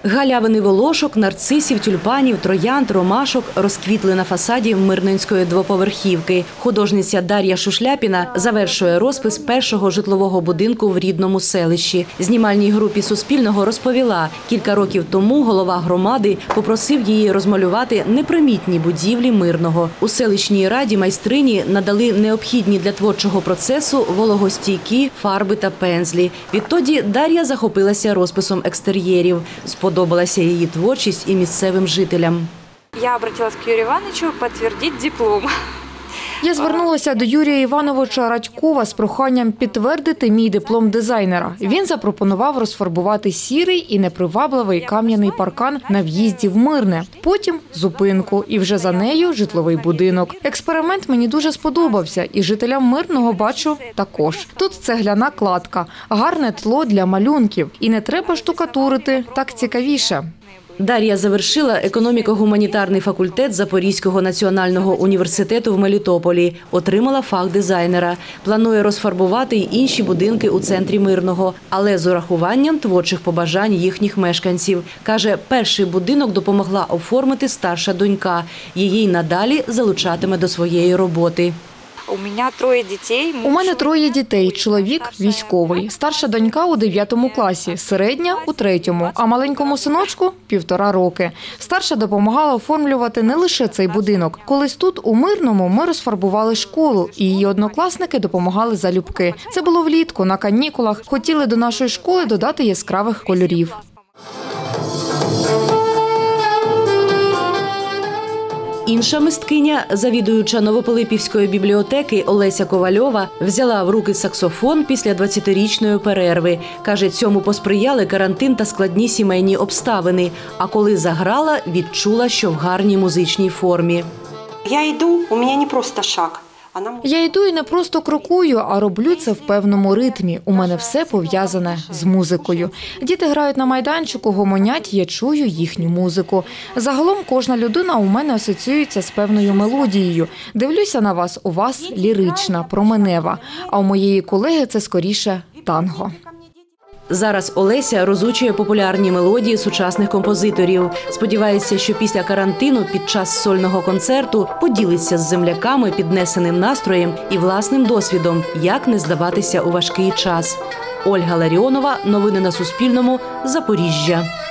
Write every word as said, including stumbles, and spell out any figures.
Галявини волошок, нарцисів, тюльпанів, троянд, ромашок розквітли на фасаді Мирненської двоповерхівки. Художниця Дар'я Шушляпіна завершує розпис першого житлового будинку в рідному селищі. Знімальній групі Суспільного розповіла, кілька років тому голова громади попросив її розмалювати непримітні будівлі Мирного. У селищній раді майстрині надали необхідні для творчого процесу вологостійкі фарби та пензлі. Відтоді Дар'я захопилася розписом екстер'єрів. Сподобалася її творчість і місцевим жителям. Я обратилась к Юрію Івановичу підтвердити диплом. Я звернулася до Юрія Івановича Радькова з проханням підтвердити мій диплом дизайнера. Він запропонував розфарбувати сірий і непривабливий кам'яний паркан на в'їзді в Мирне. Потім зупинку і вже за нею житловий будинок. Експеримент мені дуже сподобався і жителям Мирного бачу також. Тут цегляна кладка, гарне тло для малюнків. І не треба штукатурити, так цікавіше. Дар'я завершила економіко-гуманітарний факультет Запорізького національного університету в Мелітополі. Отримала фах дизайнера. Планує розфарбувати й інші будинки у центрі Мирного, але з урахуванням творчих побажань їхніх мешканців. Каже, перший будинок допомогла оформити старша донька. Її й надалі залучатиме до своєї роботи. У мене троє дітей. У мене троє дітей. Чоловік – військовий. Старша донька у дев'ятому класі, середня – у третьому, а маленькому синочку – півтора роки. Старша допомагала оформлювати не лише цей будинок. Колись тут, у Мирному, ми розфарбували школу, і її однокласники допомагали залюбки. Це було влітку, на канікулах. Хотіли до нашої школи додати яскравих кольорів. Інша мисткиня, завідуюча Новопилипівської бібліотеки Олеся Ковальова, взяла в руки саксофон після двадцятирічної перерви. Каже, цьому посприяли карантин та складні сімейні обставини. А коли заграла, відчула, що в гарній музичній формі. Я йду, у мене не просто шаг. Я йду і не просто крокую, а роблю це в певному ритмі. У мене все пов'язане з музикою. Діти грають на майданчику, гомонять, я чую їхню музику. Загалом кожна людина у мене асоціюється з певною мелодією. Дивлюся на вас, у вас лірична, променева, а у моєї колеги це скоріше танго. Зараз Олеся розучує популярні мелодії сучасних композиторів. Сподівається, що після карантину під час сольного концерту поділиться з земляками піднесеним настроєм і власним досвідом, як не здаватися у важкий час. Ольга Ларіонова, новини на Суспільному, Запоріжжя.